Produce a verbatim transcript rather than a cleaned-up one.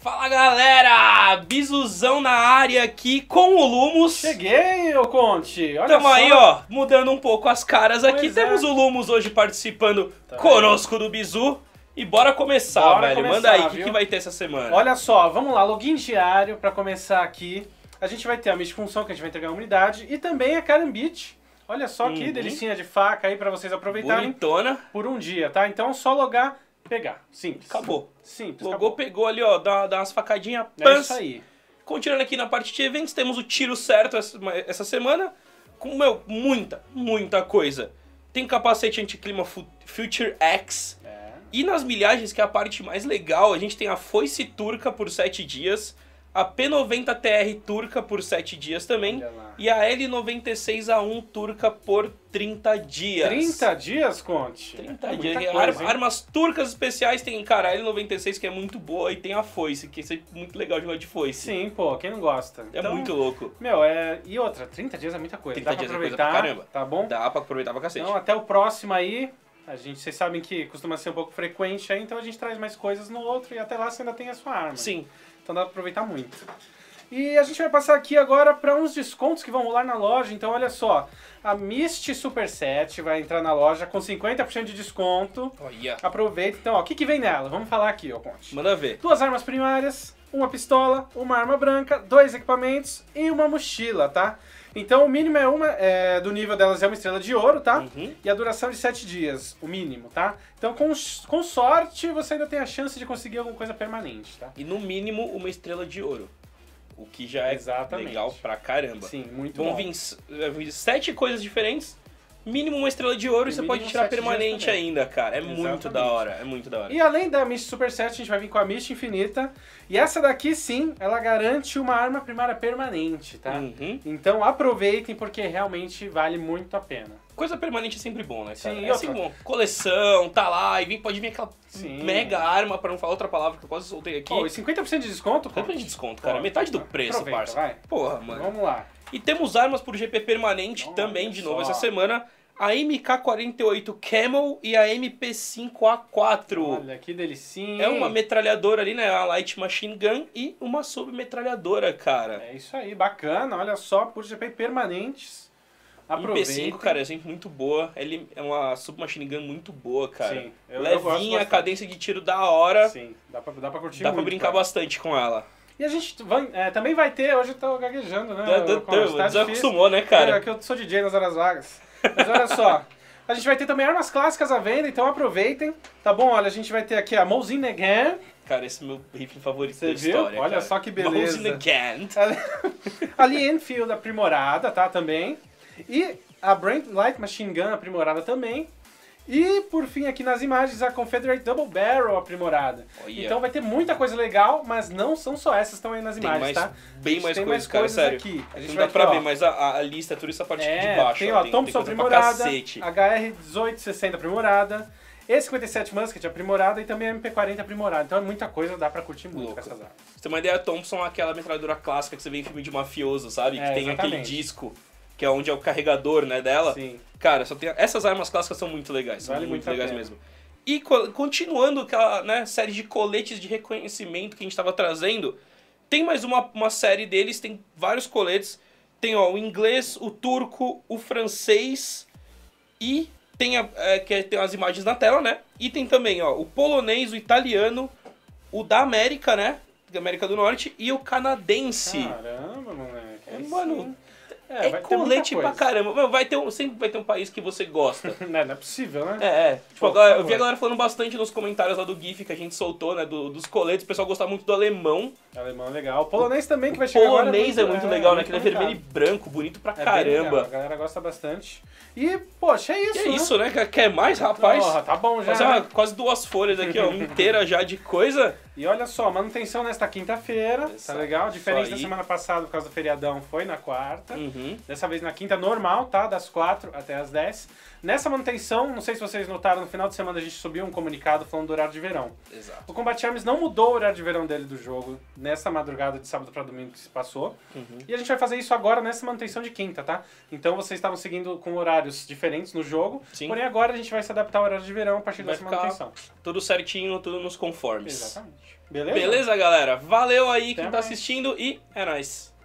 Fala galera, Bizuzão na área aqui com o Lumos. Cheguei, ô Conte, olha Tamo só. aí, ó, mudando um pouco as caras aqui. Pois é. Temos o Lumos hoje participando Tá conosco do Bizu. E bora começar, Bora velho. começar, Manda aí, o que, viu? que vai ter essa semana? Olha só, vamos lá, login diário pra começar aqui. A gente vai ter a Myst Função, que a gente vai entregar uma unidade, e também a Karambit. Olha só que Uhum. delicinha de faca aí pra vocês aproveitarem Bonitona. por um dia, tá? Então só logar, pegar. Simples. Acabou. Simples, Logou, acabou. pegou ali, ó, dá, dá umas facadinhas. É pans. isso aí. Continuando aqui na parte de eventos, temos o tiro certo essa, essa semana. Com, meu, muita, muita coisa. Tem capacete anticlima Fu- Future X. É. E nas milhagens, que é a parte mais legal, a gente tem a foice turca por sete dias, a P noventa T R turca por sete dias também, Olha lá. e a L noventa e seis A um turca por trinta dias. trinta dias, Conte? trinta É dias. muita Ar- coisa, hein? armas turcas especiais tem, cara, a L noventa e seis que é muito boa, e tem a foice, que é sempre muito legal jogar de foice. Sim, pô, quem não gosta? É Então, muito louco. Meu, é... e outra, trinta dias é muita coisa. trinta Dá pra dias é coisa aproveitar, pra caramba. tá bom? Dá pra aproveitar pra cacete. Então, até o próximo aí, a gente, vocês sabem que costuma ser um pouco frequente aí, então a gente traz mais coisas no outro e até lá você ainda tem a sua arma. Sim. Então dá pra aproveitar muito. E a gente vai passar aqui agora para uns descontos que vão rolar na loja. Então olha só, a Myst Super Set vai entrar na loja com cinquenta por cento de desconto. Olha. Aproveita. Então, ó, o que, que vem nela? Vamos falar aqui, ó, Conte. Manda ver. Duas armas primárias, uma pistola, uma arma branca, dois equipamentos e uma mochila, tá? Então o mínimo é uma, é, do nível delas é uma estrela de ouro, tá? Uhum. E a duração de sete dias, o mínimo, tá? Então com, com sorte você ainda tem a chance de conseguir alguma coisa permanente, tá? E no mínimo uma estrela de ouro. O que já é Exatamente. legal pra caramba. Sim, muito Vão bom. vir s- eh, vir sete coisas diferentes, mínimo uma estrela de ouro e E você mínimo pode tirar sete dias permanente também. ainda, cara. É muito Exatamente. da hora, é muito da hora. E além da Myst Super Set, a gente vai vir com a Myst Infinita. E essa daqui, sim, ela garante uma arma primária permanente, tá? Uhum. Então aproveitem, porque realmente vale muito a pena. Coisa permanente é sempre bom, né, cara? Sim, é e assim, outra- bom. Coleção, tá lá, e vem, pode vir aquela Sim. mega arma, pra não falar outra palavra que eu quase soltei aqui. Pô, e cinquenta por cento de desconto? Quanto Conte? de desconto, cara? Ó, Metade do preço, aproveita, parça. vai. Porra, mano. Vamos lá. E temos armas por G P permanente Olha também, de novo, só. essa semana. A M K quarenta e oito Camel e a M P cinco A quatro. Olha, que delicinha. É uma hein? metralhadora ali, né? A Light Machine Gun e uma submetralhadora, cara. É isso aí, bacana. Olha só, por G P permanentes. M P Aproveitem. cinco, cara, é sempre muito boa. Ele é uma submachine gun muito boa, cara. Sim, eu- eu gosto Levinha, bastante. cadência de tiro da hora. Sim, dá pra, dá pra curtir Dá muito. pra brincar cara. bastante com ela. E a gente vai, é, também vai ter, hoje eu tô gaguejando, né? Da- da- Conte? Tá Desacostumou, né, difícil. cara? É que eu sou D J nas horas vagas. Mas olha só, a gente vai ter também armas clássicas à venda, então aproveitem. Tá bom? Olha, a gente vai ter aqui a Mosin Nagant. Cara, esse é meu rifle favorito Você da viu? história, Olha cara. só que beleza. Mosin Nagant. A Lee Enfield aprimorada, tá? Também. E a Brent Light Machine Gun aprimorada também. E, por fim, aqui nas imagens, a Confederate Double Barrel aprimorada. Olha. Então vai ter muita coisa legal, mas não são só essas que estão aí nas Tem imagens, mais, tá? bem gente mais tem coisas, mais cara, coisas sério. aqui. A gente Não vai dá pra aqui, ver, ó. mas a, a- a lista é toda essa parte aqui É, de baixo. tem, ó, ó, tem, Thompson tem coisa pra aprimorada, cacete. H R dezoito sessenta aprimorada, E cinquenta e sete Musket aprimorada e também a M P quarenta aprimorada. Então é muita coisa, dá pra curtir muito Louco. com essas armas. Você tem uma ideia, a Thompson é aquela metralhadora clássica que você vê em filme de mafioso, sabe? É, que tem aquele exatamente. disco, que é onde é o carregador, né, dela. Sim. Cara, só tem... essas armas clássicas são muito legais, são Vale muito, muito a legais pena. mesmo. E co- continuando aquela, né, série de coletes de reconhecimento que a gente tava trazendo, tem mais uma, uma série deles, tem vários coletes. Tem ó, o inglês, o turco, o francês e tem, a, é, que tem as imagens na tela, né? E tem também ó, o polonês, o italiano, o da América, né? Da América do Norte e o canadense. Caramba, moleque. É, aí mano, sim. É, vai ter muita colete pra coisa. caramba. Mano, vai ter um, sempre vai ter um país que você gosta. Não, não é possível, né? É, é. Tipo, Pô, a galera- por eu vi a favor. galera falando bastante nos comentários lá do GIF que a gente soltou, né? do- dos coletes. O pessoal gosta muito do alemão. Alemão é legal. O polonês também, que vai O chegar agora. polonês é muito legal, né? Que ele é vermelho e comentado. branco, bonito pra É bem legal, caramba. a galera gosta bastante. E, poxa, é isso, Que é né? isso, né? Quer- Quer mais, rapaz? Porra, tá bom já. Fazer uma- né? quase duas folhas aqui, ó. Uma inteira já de coisa. E olha só, manutenção nesta quinta-feira, tá Exato, legal? Diferente isso da aí. semana passada, por causa do feriadão, foi na quarta. Uhum. Uhum. Dessa vez na quinta normal, tá? Das quatro até as dez. Nessa manutenção, não sei se vocês notaram, no final de semana a gente subiu um comunicado falando do horário de verão. Exato. O Combat Arms não mudou o horário de verão dele do jogo nessa madrugada de sábado para domingo que se passou. Uhum. E a gente vai fazer isso agora nessa manutenção de quinta, tá? Então vocês estavam seguindo com horários diferentes no jogo. Sim. Porém agora a gente vai se adaptar ao horário de verão a partir Vai dessa ficar manutenção. tudo certinho, tudo nos conformes. Exatamente. Beleza? Beleza, galera? Valeu aí Até quem tá mais. assistindo e é nóis.